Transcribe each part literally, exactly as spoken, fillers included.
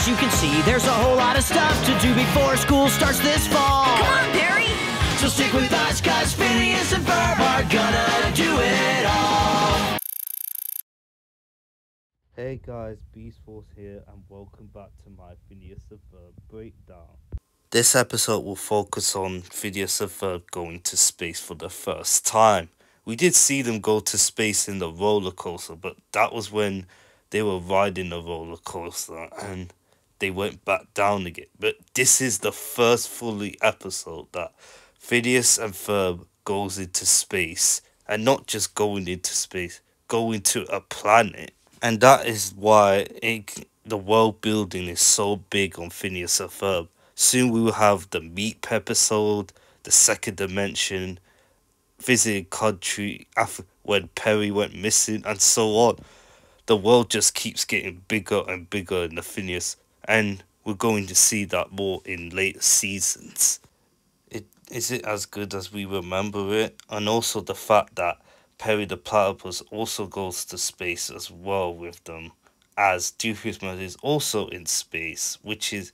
you can see, there's a whole lot of stuff to do before school starts this fall. Come on, Barry! So stick with us, cause Phineas and Ferb are gonna do it all. Hey guys, Beast Force here, and welcome back to my Phineas and Ferb breakdown. This episode will focus on Phineas and Ferb going to space for the first time. We did see them go to space in the roller coaster, but that was when they were riding the roller coaster and they went back down again. But this is the first fully episode that Phineas and Ferb goes into space, and not just going into space, going to a planet. And that is why it, the world building is so big on Phineas and Ferb. Soon we will have the Meep episode, the second dimension, visiting country after when Perry went missing, and so on. The world just keeps getting bigger and bigger in the Phineas, and we're going to see that more in later seasons. It is it as good as we remember it? And also the fact that Perry the Platypus also goes to space as well with them, as Doofusman is also in space, which is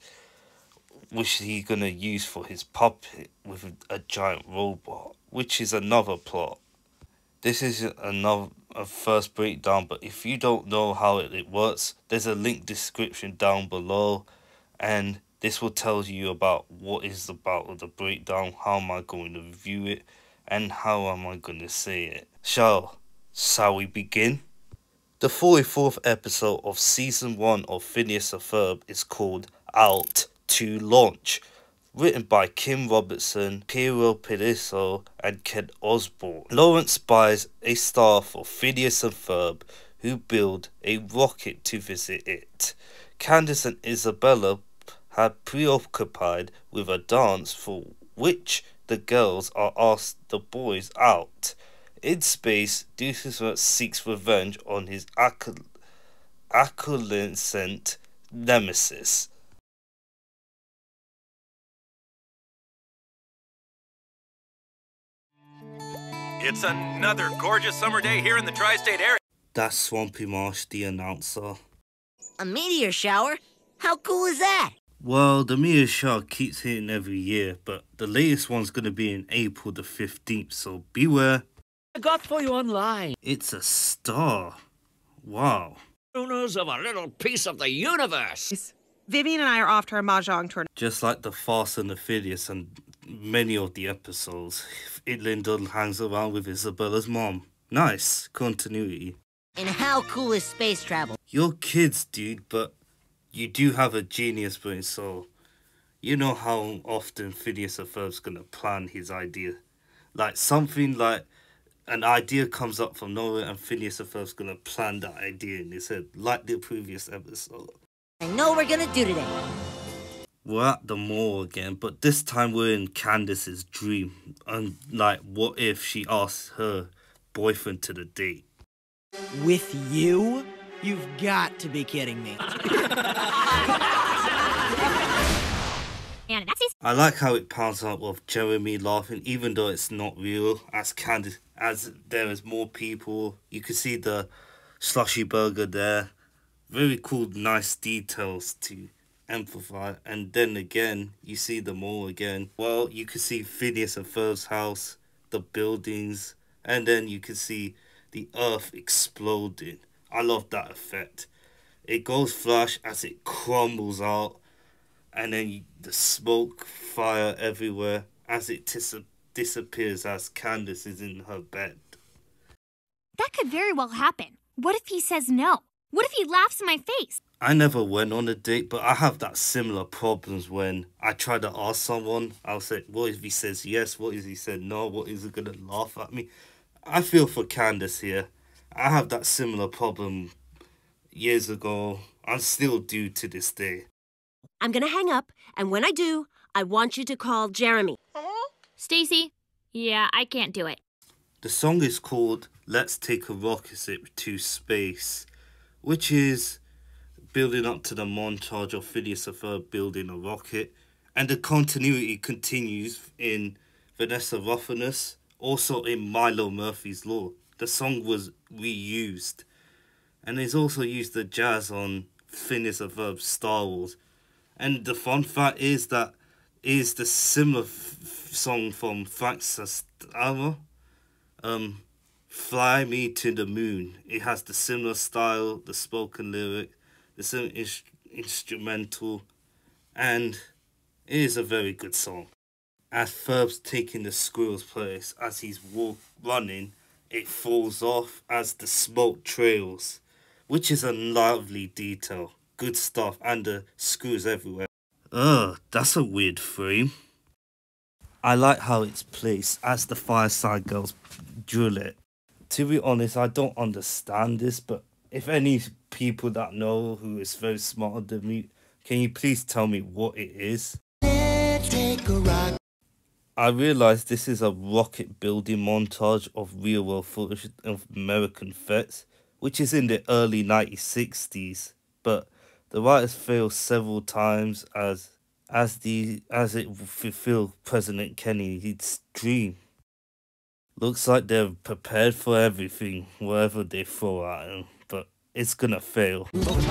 which he's gonna use for his puppet with a giant robot, which is another plot. This is another a first breakdown, but if you don't know how it, it works, there's a link description down below, and this will tell you about what is about the breakdown, how am I going to review it, and how am I going to say it. So, shall we begin? The forty-fourth episode of season one of Phineas and Ferb is called Out to Launch, written by Kim Robertson, Piero Pidiso, and Ken Osborne. Lawrence buys a star for Phineas and Ferb, who build a rocket to visit it. Candace and Isabella had preoccupied with a dance for which the girls are asked the boys out. In space, Doofusman seeks revenge on his acquiescent nemesis. It's another gorgeous summer day here in the tri-state area. That's Swampy Marsh, the announcer. A meteor shower? How cool is that? Well, the meteor shower keeps hitting every year, but the latest one's going to be in April the fifteenth, so beware. I got for you online. It's a star. Wow. Owners of a little piece of the universe. Vivian and I are off to our mahjong tournament. Just like the Fast and the Phineas and many of the episodes, Lyndon hangs around with Isabella's mom. Nice continuity. And how cool is space travel? You're kids, dude, but you do have a genius brain, so you know how often Phineas and Ferb's gonna plan his idea. Like something like an idea comes up from nowhere, and Phineas and Ferb's gonna plan that idea in his head, like the previous episode. I know what we're gonna do today. We're at the mall again, but this time we're in Candace's dream. And like, what if she asks her boyfriend to the date? With you? You've got to be kidding me. I like how it pans out with Jeremy laughing, even though it's not real. As Candace, as there is more people, you can see the slushy burger there. Very cool, nice details to amplify. And then again, you see them all again. Well, you can see Phineas and Ferb's house, the buildings, and then you can see the earth exploding. I love that effect. It goes flash as it crumbles out, and then you, the smoke, fire everywhere as it dis disappears as Candace is in her bed. That could very well happen. What if he says no? What if he laughs in my face? I never went on a date, but I have that similar problems when I try to ask someone. I'll say, what if he says yes? What if he said no? What is he going to laugh at me? I feel for Candace here. I have that similar problem years ago. I still do to this day. I'm gonna hang up, and when I do, I want you to call Jeremy. Stacy? Yeah, I can't do it. The song is called Let's Take a Rocket Ship to Space, which is building up to the montage of Phineas and Ferb building a rocket, and the continuity continues in Vanessa Ruffinus, also in Milo Murphy's Law. The song was reused, and it's also used the jazz on Phineas and Ferb Star Wars. And the fun fact is that is the similar f song from Frank Sinatra, um, Fly Me to the Moon. It has the similar style, the spoken lyric, the similar is instrumental, and it is a very good song. As Ferb's taking the squirrel's place, as he's walk running, it falls off as the smoke trails, which is a lovely detail. Good stuff, and the screws everywhere. Ugh, that's a weird frame. I like how it's placed as the Fireside Girls drill it. To be honest, I don't understand this, but if any people that know who is very smarter than me, can you please tell me what it is? Let's take a rock. I realise this is a rocket building montage of real world footage of American vets, which is in the early nineteen sixties, but the writers failed several times as as the as it fulfilled President Kennedy's dream. Looks like they're prepared for everything, whatever they throw at them, but it's gonna fail.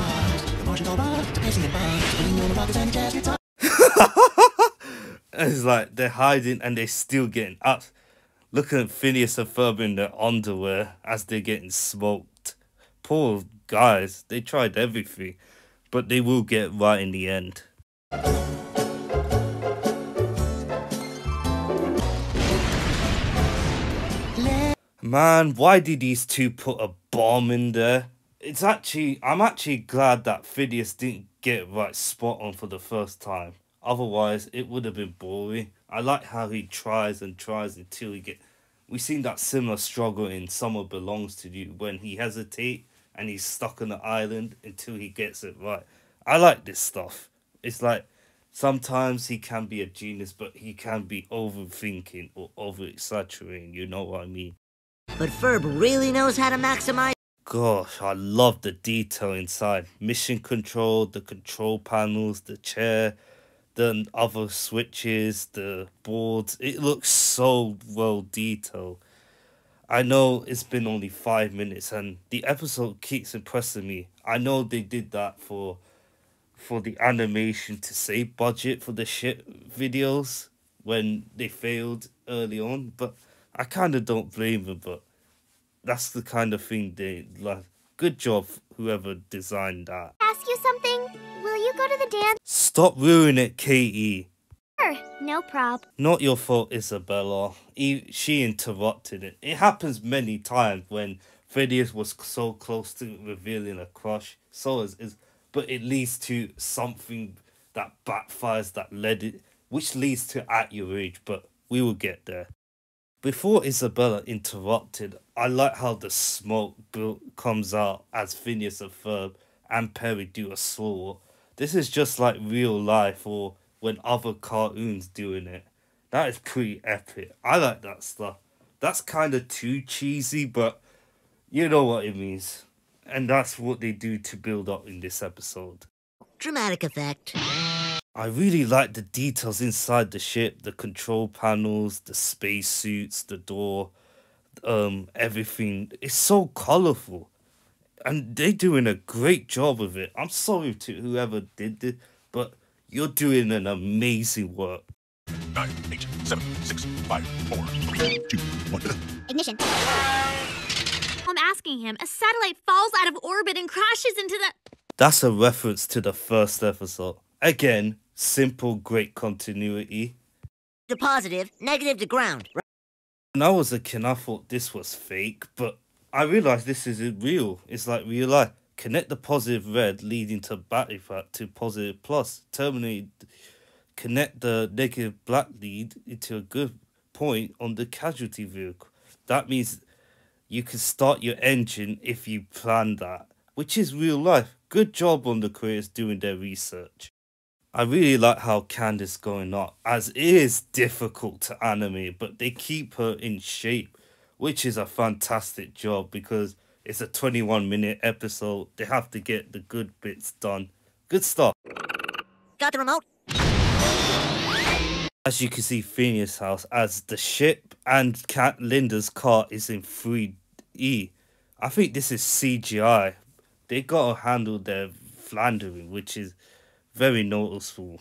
It's like they're hiding and they're still getting up. Looking at Phineas and Ferb in their underwear as they're getting smoked. Poor guys, they tried everything, but they will get right in the end. Man, why did these two put a bomb in there? It's actually, I'm actually glad that Phineas didn't get it right spot on for the first time. Otherwise, it would have been boring. I like how he tries and tries until he get. We've seen that similar struggle in Summer Belongs to You when he hesitates and he's stuck on the island until he gets it right. I like this stuff. It's like sometimes he can be a genius, but he can be overthinking or over-exaggerating. You know what I mean? But Ferb really knows how to maximize. Gosh, I love the detail inside. Mission control, the control panels, the chair, the other switches, the boards. It looks so well detailed. I know it's been only five minutes and the episode keeps impressing me. I know they did that for for the animation to save budget for the shit videos when they failed early on, but I kind of don't blame them, but that's the kind of thing they like. Good job, whoever designed that. Ask you something? Will you go to the dance? Stop ruining it, Katie. Sure, no prob. Not your fault, Isabella. He, she interrupted it. It happens many times when Phineas was so close to revealing a crush. So is, is but it leads to something that backfires, that led it, which leads to at your age. But we will get there. Before Isabella interrupted, I like how the smoke build comes out as Phineas and Ferb and Perry do a slow. This is just like real life or when other cartoons doing it. That is pretty epic. I like that stuff. That's kind of too cheesy, but you know what it means. And that's what they do to build up in this episode. Dramatic effect. I really like the details inside the ship, the control panels, the spacesuits, the door, um, everything. It's so colourful. And they're doing a great job of it. I'm sorry to whoever did this, but you're doing an amazing work. Nine, eight, seven, six, five, four, three, two, one. Ignition. I'm asking him. A satellite falls out of orbit and crashes into the... That's a reference to the first episode. Again, simple, great continuity. To positive, negative to ground. When I was a kid, I thought this was fake, but I realised this is real. It's like real life. Connect the positive red leading to battery pack to positive plus. Terminate. Connect the negative black lead into a good point on the casualty vehicle. That means you can start your engine if you plan that, which is real life. Good job on the creators doing their research. I really like how Candace going up, as it is difficult to animate, but they keep her in shape, which is a fantastic job because it's a twenty-one minute episode. They have to get the good bits done. Good stuff. Got the remote? As you can see, Phineas' house, as the ship and Cat Linda's car is in three D. I think this is C G I. They gotta handle their floundering, which is very noticeable.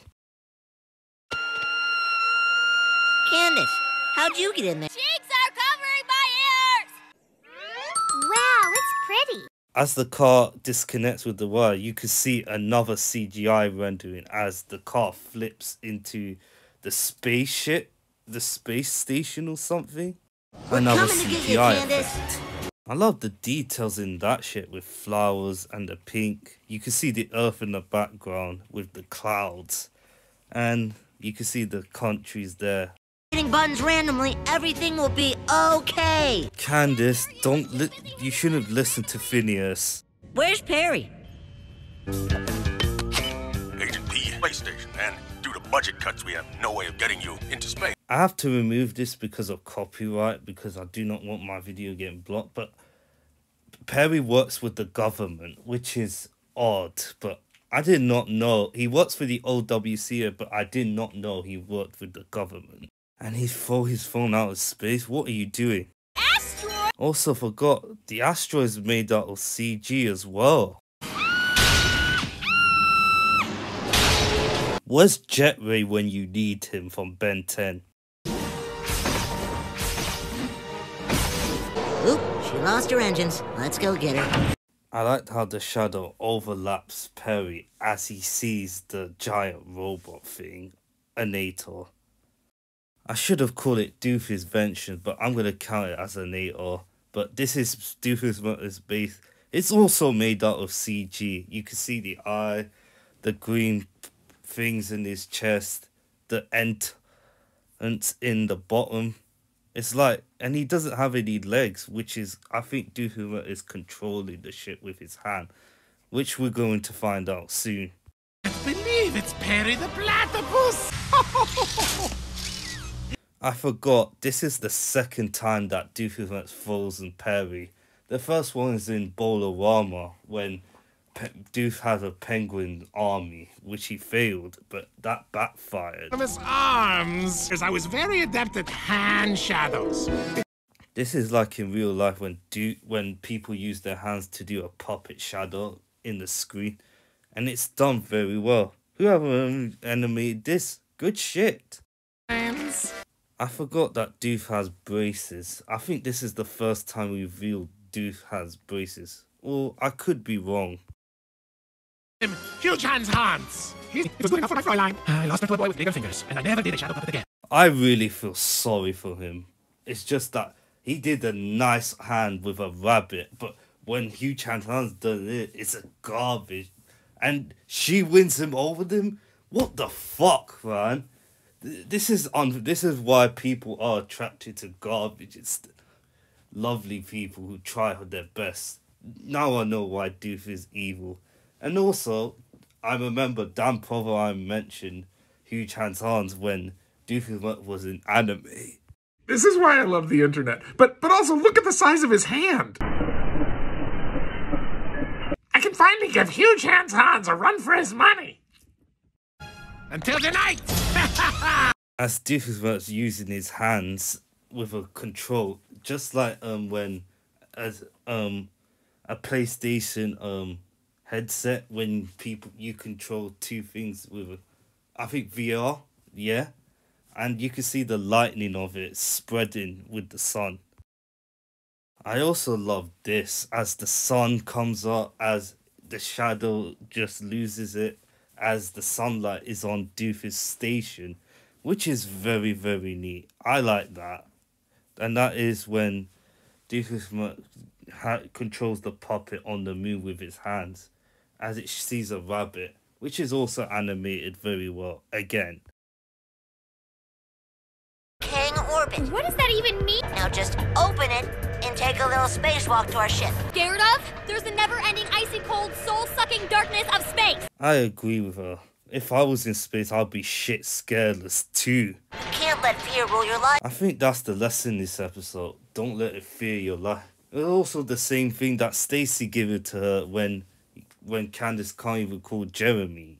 Candace, how'd you get in there? Cheeks are covering my ears! Wow, it's pretty. As the car disconnects with the wire, you can see another C G I rendering as the car flips into the spaceship, the space station or something. We're Another coming to get C G you, I Candace. effect. I love the details in that shit with flowers and the pink. You can see the earth in the background with the clouds. And you can see the countries there. Hitting buttons randomly, everything will be okay. Candace, don't li- you shouldn't listen to Phineas. Where's Perry? Agent P, space station, and due to budget cuts, we have no way of getting you into space. I have to remove this because of copyright, because I do not want my video getting blocked, but Perry works with the government, which is odd, but I did not know. He works for the O W C, but I did not know he worked with the government. And he threw his phone out of space. What are you doing? Asteroid! Also forgot, the asteroid is made out of C G as well. Where's Jet Ray when you need him from Ben ten? Oop, she lost her engines. Let's go get her. I liked how the shadow overlaps Perry as he sees the giant robot thing, Anator. I should have called it Doofus Venture, but I'm going to count it as Anator. But this is Doofus base. It's also made out of C G. You can see the eye, the green things in his chest, the entrance in the bottom. It's like, and he doesn't have any legs, which is, I think Doofus is controlling the ship with his hand, which we're going to find out soon. I believe it's Perry the Platypus! I forgot, this is the second time that Doofus falls in Perry. The first one is in Bolorama, when Pe Doof has a penguin army, which he failed, but that backfired. Of his arms, because I was very adept at hand shadows. This is like in real life when do when people use their hands to do a puppet shadow in the screen, and it's done very well. Whoever animated this, good shit. Hands. I forgot that Doof has braces. I think this is the first time we revealed Doof has braces. Or I could be wrong. Huge hands, Hans. He was good enough for my Fräulein. I lost her to a boy with bigger fingers, and I never did a shadow puppet again. I really feel sorry for him. It's just that he did a nice hand with a rabbit, but when Huge Hands Hans done it, it's a garbage. And she wins him over them? What the fuck, man? This is un this is why people are attracted to garbage. It's lovely people who try their best. Now I know why Doof is evil. And also, I remember Dan Provolone mentioned Huge Hands Hans when Doof was in anime. This is why I love the internet. But but also look at the size of his hand. I can finally give Huge Hands Hans a run for his money. Until tonight. As Doof was using his hands with a control, just like um when as um a PlayStation um headset, when people you control two things with a, I think V R, yeah, and you can see the lightning of it spreading with the sun. I also love this as the sun comes up, as the shadow just loses it, as the sunlight is on Doofus station, which is very, very neat. I like that. And that is when Doofus controls the puppet on the moon with his hands, as it sees a rabbit, which is also animated very well, again. King orbit. What does that even mean? Now just open it and take a little spacewalk to our ship. Scared of? There's the never-ending icy cold, soul-sucking darkness of space. I agree with her. If I was in space, I'd be shit scareless too. You can't let fear rule your life. I think that's the lesson in this episode. Don't let it fear your life. It's also the same thing that Stacy gave it to her when when Candace can't even call Jeremy.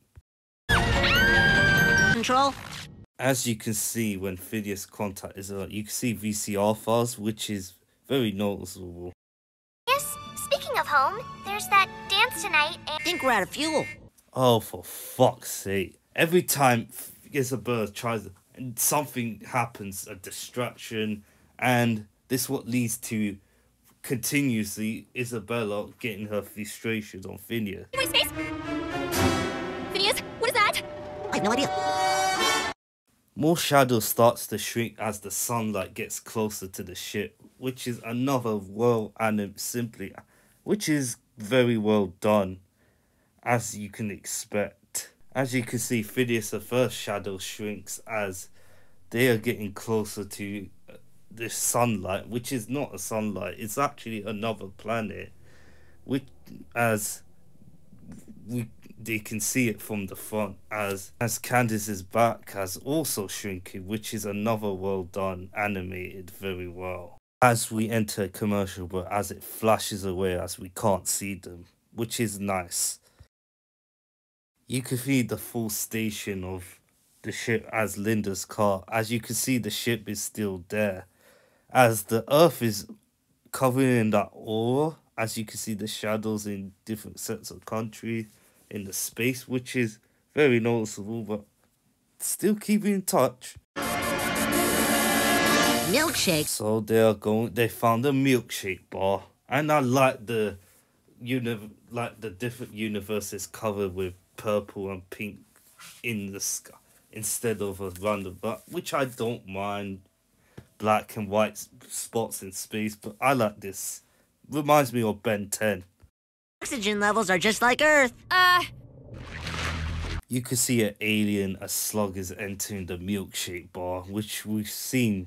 Control. As you can see when Phineas contact is uh, you can see V C R files, which is very noticeable. Yes, speaking of home, there's that dance dance tonight and... I think we're out of fuel. Oh, for fuck's sake. Every time Isabella tries, and something happens, a distraction, and this what leads to continuously Isabella getting her frustrations on Phineas. Wait, space! Phineas, what is that? I have no idea. More shadow starts to shrink as the sunlight gets closer to the ship, which is another well anim simply, which is very well done, as you can expect. As you can see, Phineas the first shadow shrinks as they are getting closer to the sunlight, which is not a sunlight, it's actually another planet, which as we they can see it from the front, as as Candace's back has also shrinking, which is another well done, animated very well. As we enter a commercial, but as it flashes away as we can't see them, which is nice. You can see the full station of the ship as Linda's car. As you can see, the ship is still there, as the earth is covered in that aura. As you can see, the shadows in different sets of countries in the space, which is very noticeable, but still keeping in touch. Milkshake. So they are going. They found a milkshake bar, and I like the, uni like the different universes covered with purple and pink in the sky instead of a random, but which I don't mind. Black and white spots in space, but I like this. Reminds me of Ben ten. Oxygen levels are just like Earth. Uh... You can see an alien, a slug is entering the milkshake bar, which we've seen.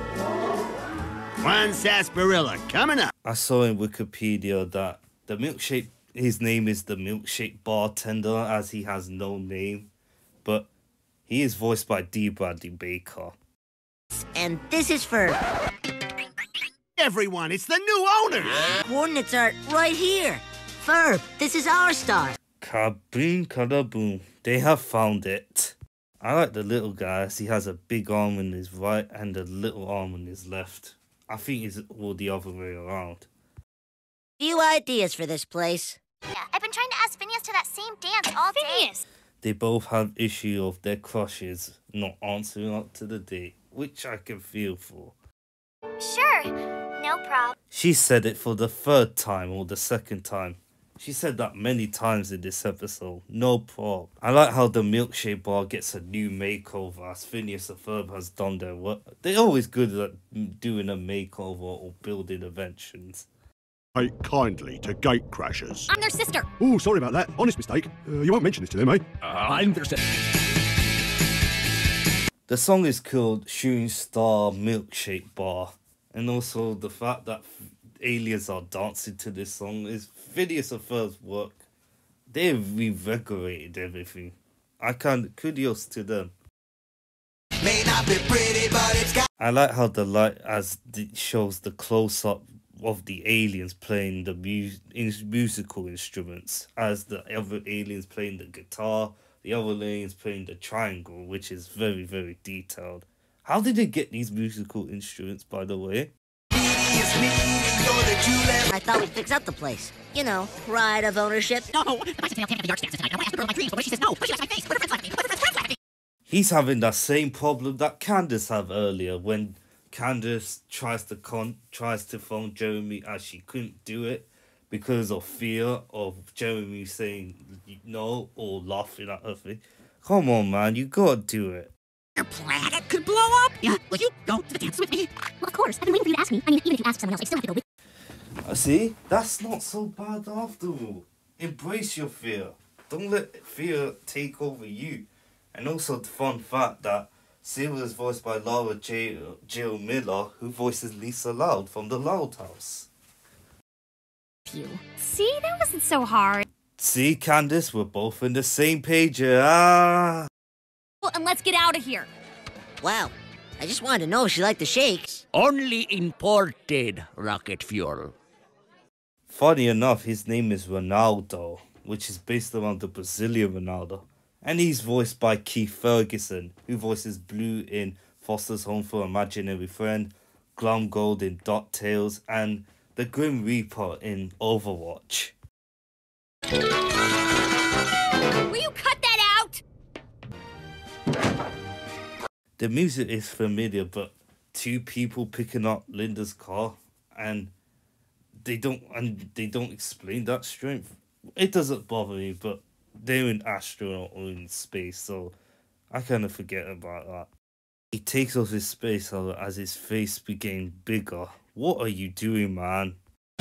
One sarsaparilla coming up. I saw in Wikipedia that the milkshake, his name is the milkshake bartender, as he has no name, but he is voiced by D. Bradley Baker. And this is for... Everyone, it's the new owner. Coordinates are right here. Ferb, this is our star. Kaboom, kadaboom. They have found it. I like the little guy, as he has a big arm in his right and a little arm in his left. I think it's all the other way around. Few ideas for this place. Yeah, I've been trying to ask Phineas to that same dance all day. Phineas! They both have issue of their crushes not answering up to the date, which I can feel for. Sure, no problem. She said it for the third time or the second time. She said that many times in this episode. No problem. I like how the milkshake bar gets a new makeover, as Phineas and Ferb has done their work. They're always good at doing a makeover or building inventions. Take kindly to gate crashers. I'm their sister. Oh, sorry about that. Honest mistake. Uh, you won't mention this to them, eh? Uh, I'm their sister. The song is called Shooting Star Milkshake Bar. And also the fact that aliens are dancing to this song is Phineas and Ferb's work. They've redecorated everything. I can't, kudos to them. May not be pretty, but it's got... I like how the light as it shows the close-up of the aliens playing the mu in musical instruments, as the other aliens playing the guitar, the other aliens playing the triangle, which is very, very detailed. How did they get these musical instruments, by the way? I thought we'd fix up the place. You know, pride of ownership. No, my sister can't have the yard stands tonight. I want to ask the girl of my dreams, but when she says no, but she likes my face. Put her friends laugh at me. Put her friends laugh at me. He's having that same problem that Candace had earlier when Candace tries to con tries to phone Jeremy, as she couldn't do it because of fear of Jeremy saying no or laughing at her thing. Come on, man, you gotta do it. Your planet could blow up. Yeah, will you go to the dance with me? Well, of course. I've been waiting for you to ask me. I mean, even if you ask someone else, I still have to go with Uh, see, that's not so bad after all. Embrace your fear. Don't let fear take over you. And also the fun fact that Silver is voiced by Laura J. Jill Miller, who voices Lisa Loud from The Loud House. you. See, that wasn't so hard. See, Candace, we're both in the same page here. Ah. Well, and let's get out of here. Wow, I just wanted to know if she liked the shakes. Only imported rocket fuel. Funny enough, his name is Ronaldo, which is based around the Brazilian Ronaldo. And he's voiced by Keith Ferguson, who voices Blue in Foster's Home for Imaginary Friend, Glumgold in DuckTales, and the Grim Reaper in Overwatch. Will you cut that out? The music is familiar, but two people picking up Linda's car and they don't and they don't explain that strength. It doesn't bother me, but they're in astronaut or in space, so I kind of forget about that. He takes off his space helmet as his face became bigger. What are you doing, man?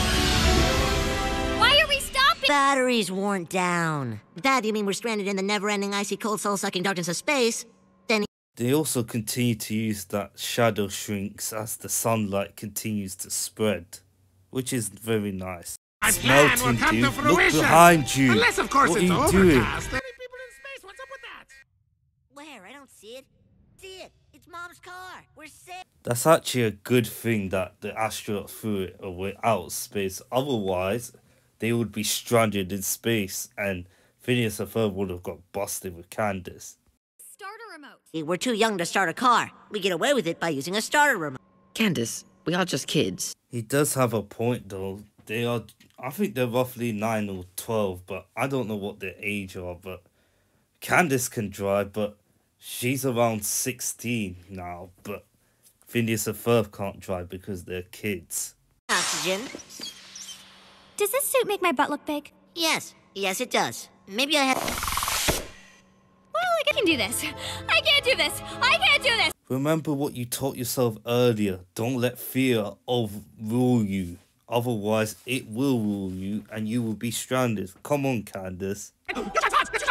Why are we stopping? Batteries worn down. Dad, you mean we're stranded in the never-ending, icy, cold, soul-sucking darkness of space? Then They also continue to use that shadow shrinks as the sunlight continues to spread, which is very nice. My plan will Smelting, come to dude. Look fruition. behind you. Unless, of course, What are it's you doing? overcast. Any people in space? What's up with that? where? I don't see it. See it. It's Mom's car. We're safe. That's actually a good thing that the astronaut threw it away out of space. Otherwise, they would be stranded in space, and Phineas and Ferb would have got busted with Candace. Starter remote. We're too young to start a car. We get away with it by using a starter remote. Candace, we are just kids. He does have a point, though. They are, I think they're roughly nine or twelve, but I don't know what their age are. But Candace can drive, but she's around sixteen now. But Phineas and Ferb can't drive because they're kids. Oxygen. Does this suit make my butt look big? Yes. Yes, it does. Maybe I have... Well, I can do this. I can't do this. I can't do this. Remember what you taught yourself earlier. Don't let fear overrule you. Otherwise, it will rule you and you will be stranded. Come on, Candace. Positive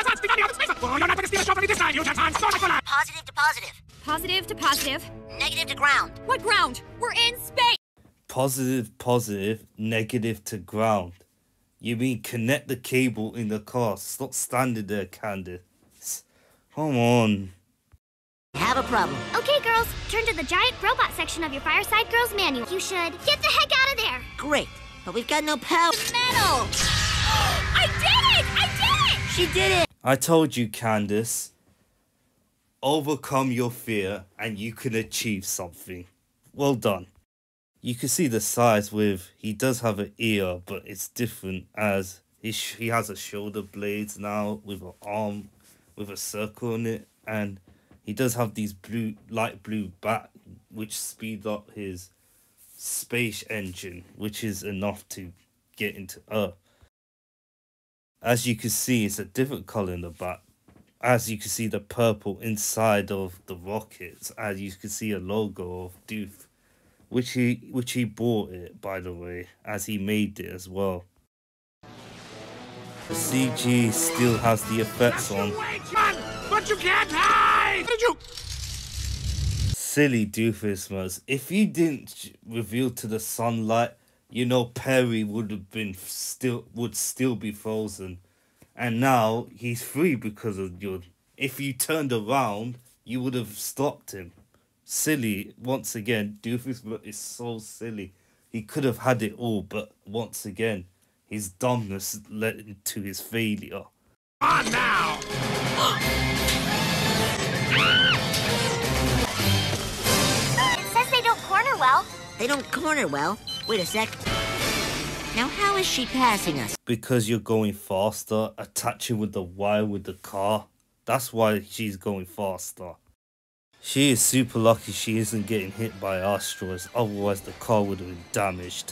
to positive. Positive to positive. Negative to ground. What ground? We're in space. Positive, positive, negative to ground. You mean connect the cable in the car. Stop standing there, Candace. Come on. Have a problem. Okay, girls, turn to the giant robot section of your Fireside Girls manual. You should get the heck out of there. Great. But we've got no power. Metal. I did it! I did it! She did it. I told you, Candace. Overcome your fear and you can achieve something. Well done. You can see the size with, he does have an ear, but it's different as he, sh he has a shoulder blades now with an arm with a circle on it, and he does have these blue, light blue bat, which speed up his space engine, which is enough to get into Earth. As you can see, it's a different color in the back. As you can see the purple inside of the rockets, as you can see a logo of Doof, which he which he bought it, by the way, as he made it as well. The C G still has the effects on. Wait, man! But you can't hide! Did you? Silly Doofusmas. If you didn't reveal to the sunlight, you know Perry would have been still would still be frozen. And now he's free because of your... If you turned around, you would have stopped him. Silly, once again, Doofus is so silly. He could have had it all, but once again, his dumbness led to his failure. On now! It says they don't corner well. They don't corner well. Wait a sec. Now, how is she passing us? Because you're going faster, attaching with the wire with the car. That's why she's going faster. She is super lucky she isn't getting hit by asteroids, otherwise the car would have been damaged.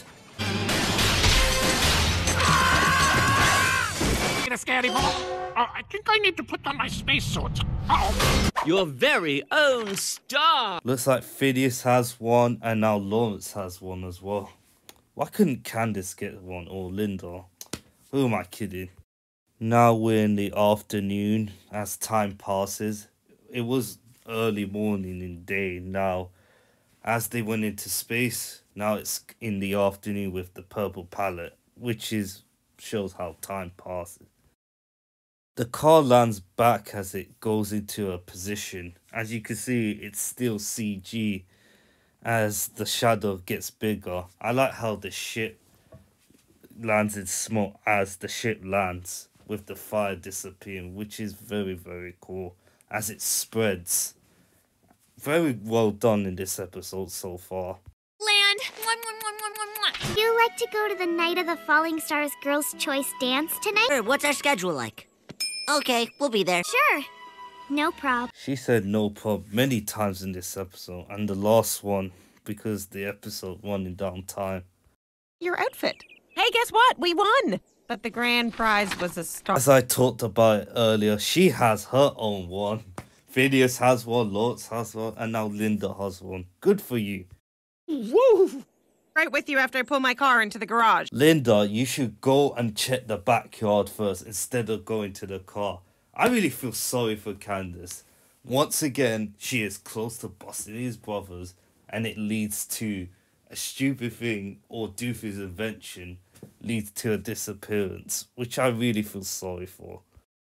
Get a scary ball. Uh, I think I need to put on my spacesuit. Uh-oh. Your very own star. Looks like Phineas has one and now Lawrence has one as well. Why couldn't Candace get one or Linda? Who am I kidding? Now we're in the afternoon as time passes. It was early morning and day now. As they went into space, now it's in the afternoon with the purple palette, which is shows how time passes. The car lands back as it goes into a position. As you can see, it's still C G as the shadow gets bigger. I like how the ship lands in smoke as the ship lands with the fire disappearing, which is very, very cool as it spreads. Very well done in this episode so far. Land. Mwah, mwah, mwah, mwah, mwah, mwah. Do you like to go to the Night of the Falling Stars Girls' Choice dance tonight? Sure, what's our schedule like? Okay, we'll be there. Sure. No prob. She said no prob many times in this episode, and the last one because the episode running down time. Your outfit. Hey, guess what? We won! But the grand prize was a star. As I talked about it earlier, she has her own one. Phineas has one, Lotz has one, and now Linda has one. Good for you. Woo! Right with you after I pull my car into the garage. Linda, you should go and check the backyard first instead of going to the car. I really feel sorry for Candace. Once again, she is close to busting his brothers, and it leads to a stupid thing or Doofy's invention leads to a disappearance, which I really feel sorry for.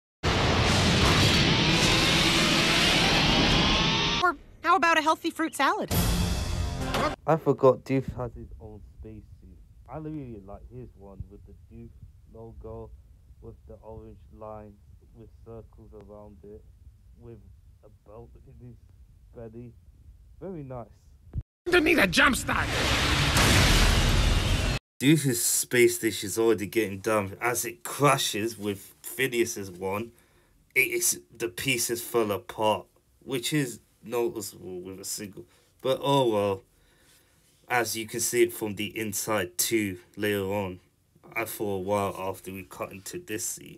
Or how about a healthy fruit salad? I forgot Doof has his own spacesuit. I really like his one with the Doof logo, with the orange lines, with circles around it, with a belt in his belly. Very nice. You need a jump start. Doofy's space station is already getting done. As it crashes with Phineas's one, it is, the pieces fell apart, which is noticeable with a single. But oh well, as you can see it from the inside too later on. I for a while after we cut into this scene.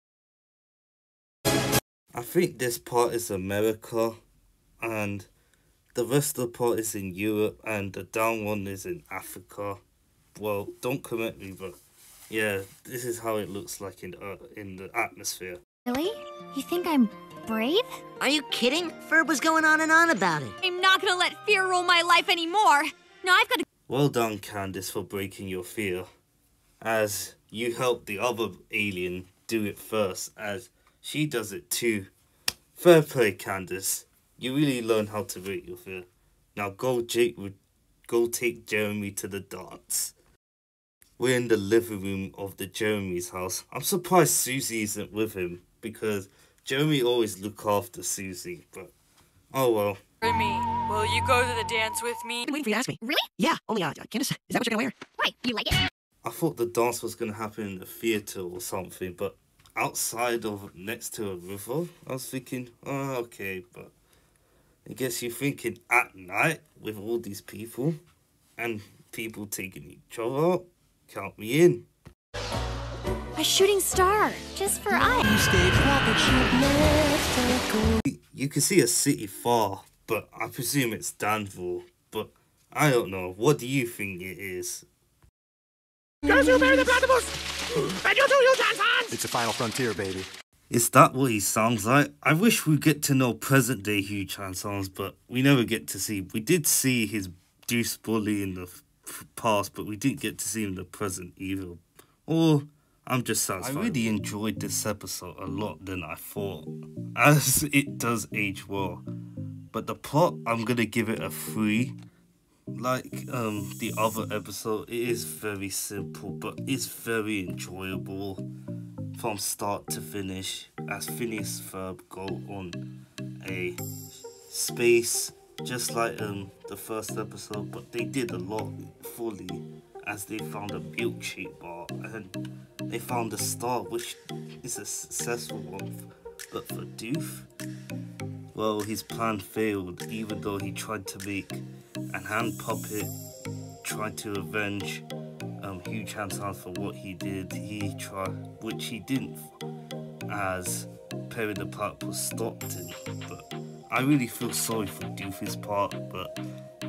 I think this part is America, and the rest of the part is in Europe, and the down one is in Africa. Well, don't correct me, but yeah, this is how it looks like in uh, in the atmosphere. Really? You think I'm brave? Are you kidding? Ferb was going on and on about it. I'm not gonna let fear rule my life anymore. No, I've got to... Well done, Candace, for breaking your fear, as you helped the other alien do it first, as she does it too. Fair play, Candace. You really learned how to break your fear. Now go, Jake. Go take Jeremy to the dance. We're in the living room of the Jeremy's house. I'm surprised Susie isn't with him, because Jeremy always look after Susie, but oh well. Jeremy, will you go to the dance with me? I'm waiting for you to ask me. Really? Yeah, only, uh, Candace, is that what you're gonna wear? Why? You like it? I thought the dance was going to happen in the theatre or something, but outside of next to a river, I was thinking, oh, okay, but I guess you're thinking at night with all these people and people taking each other out. Count me in. A shooting star, just for us. You can see a city far, but I presume it's Danville, but I don't know. What do you think it is? Girls who bury the platypus! And you two huge hands! It's the final frontier, baby. Is that what he sounds like? I wish we get to know present day Hugh Chan songs, but we never get to see. We did see his Deuce Bully in the f past, but we didn't get to see him in the present either. Or I'm just satisfied. I really enjoyed this episode a lot than I thought, as it does age well. But the plot, I'm gonna give it a three. Like um the other episode, it is very simple, but it's very enjoyable from start to finish, as Phineas and Ferb go on a space just like um the first episode, but they did a lot fully, as they found a milkshake bar and they found a star, which is a successful one. But for Doof, well, his plan failed, even though he tried to make an hand puppet, tried to avenge um, Hugh Chan's house for what he did. He tried, which he didn't, as Perry the Platypus stopped him. But I really feel sorry for Doofy's part, but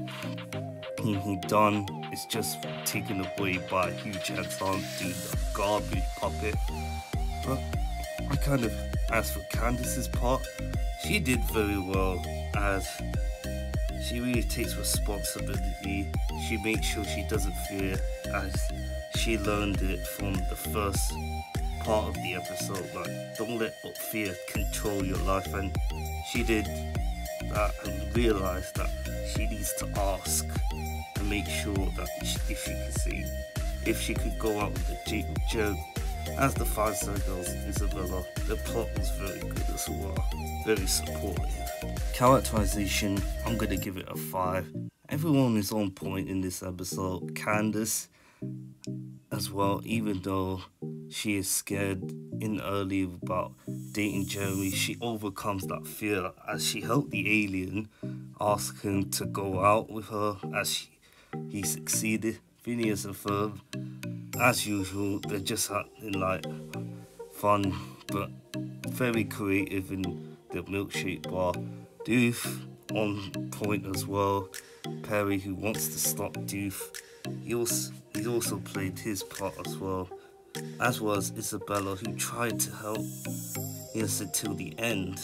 he, he done is just taken away by Hugh Chan's aunt doing the garbage puppet. But I kind of, as for Candace's part, she did very well, as she really takes responsibility. She makes sure she doesn't fear, as she learned it from the first part of the episode, like, don't let fear control your life, and she did that and realised that she needs to ask and make sure that she, if she could see, if she could go out with a Jake with Joe. As the Five Star Girls, Isabella, the plot was very good as well, very supportive. Characterization, I'm gonna give it a five. Everyone is on point in this episode. Candace, as well. Even though she is scared in early about dating Jeremy, she overcomes that fear as she helped the alien ask him to go out with her, as she, he succeeded. Phineas and Ferb, as usual, they're just acting like fun but very creative in the milkshake bar. Doof on point as well. Perry, who wants to stop Doof, he also, he also played his part as well. As was Isabella, who tried to help Innocent till the end.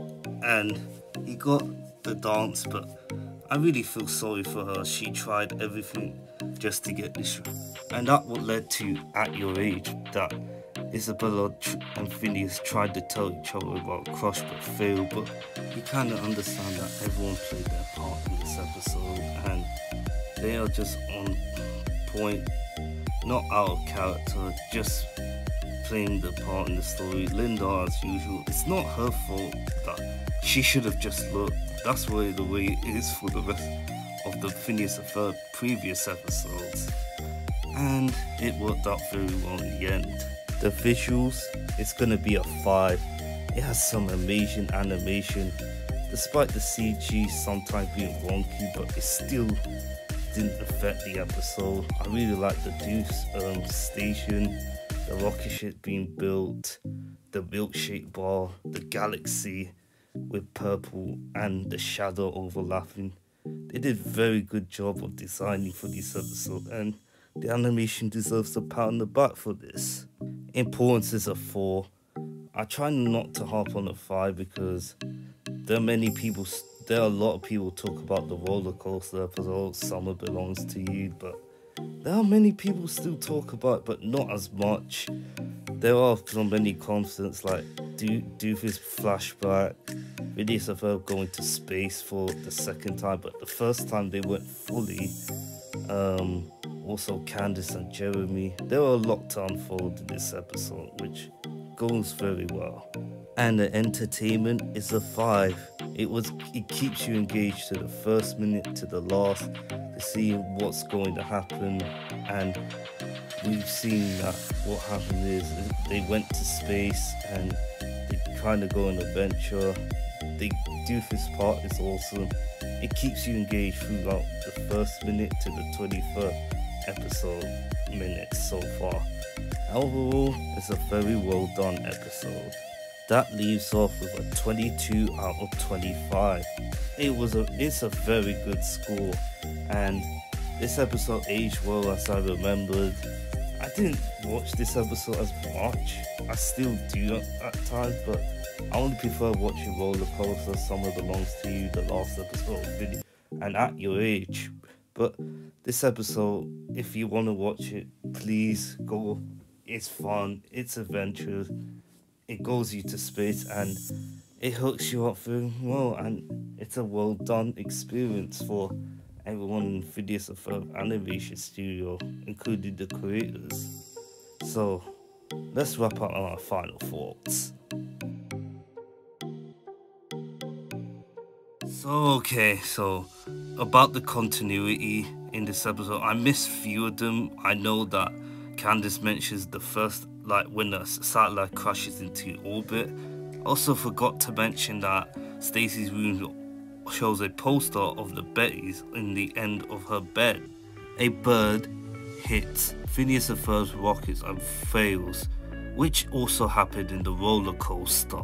And he got the dance, but I really feel sorry for her. She tried everything just to get this, and that what led to At Your Age, that Isabella and Phineas tried to tell each other about crush but failed. But you kind of understand that everyone played their part in this episode, and they are just on point, not out of character, just playing the part in the story. Linda, as usual, it's not her fault that she should have just looked. That's why the way it is for the rest of the Phineas and Ferb previous episodes, and it worked out very well in the end. The visuals, it's gonna be a five. It has some amazing animation, despite the C G sometimes being wonky, but it still didn't affect the episode. I really like the Deuce um, station, the rocket ship being built, the milkshake bar, the galaxy with purple and the shadow overlapping. They did a very good job of designing for this episode, and the animation deserves a pat on the back for this. Importance is a four. I try not to harp on a five because there are many people, there are a lot of people talk about the roller coaster episode, Summer Belongs to You, but there are many people still talk about it, but not as much. There are so many constants like Do Doofus flashback, Phineas and Ferb going to space for the second time, but the first time they went fully. Um, also Candace and Jeremy. There were a lot to unfold in this episode, which goes very well. And the entertainment is a five. It was it keeps you engaged to the first minute to the last to see what's going to happen, and we've seen that what happened is they went to space and they kind of go on an adventure. The Doofus part is awesome. It keeps you engaged throughout the first minute to the twenty-third episode minutes so far. Overall, it's a very well done episode. That leaves off with a twenty-two out of twenty-five. It was a it's a very good score, and this episode aged well as I remembered. I didn't watch this episode as much. I still do at times, but I only prefer watching Roller Coaster, Summer Belongs to You, the last episode of video, and At Your Age. But this episode, if you want to watch it, please go. It's fun, it's adventurous, it goes you to space, and it hooks you up very well, and it's a well done experience for everyone in Phineas and Ferb Animation Studio, including the creators. So let's wrap up on our final thoughts. So okay, so about the continuity in this episode, I missed few of them. I know that Candace mentions the first, like when the satellite crashes into orbit. Also forgot to mention that Stacy's room shows a poster of the Bettys in the end of her bed. A bird hits Phineas and Ferb's rockets and fails, which also happened in the roller coaster.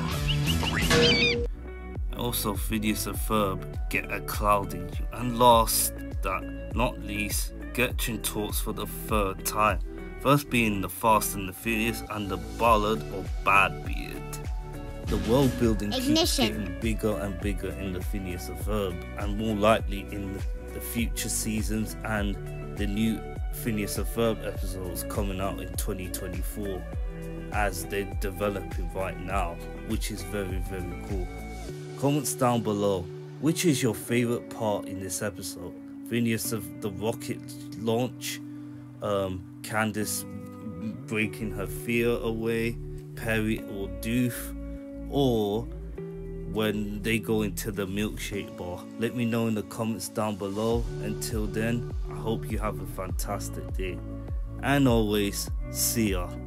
Also, Phineas and Ferb get a cloud injury. And last, that not least, Gertrude talks for the third time. First being the Fast and the Furious and the Ballad of Bad Beard. The world building keeps getting bigger and bigger in the Phineas and Ferb, and more likely in the future seasons and the new Phineas and Ferb episodes coming out in twenty twenty-four, as they're developing right now, which is very very cool. Comments down below, which is your favorite part in this episode? Phineas of the rocket launch, um, Candace breaking her fear away, Perry or Doof, or when they go into the milkshake bar? Let me know in the comments down below. Until then, I hope you have a fantastic day. And always, see ya.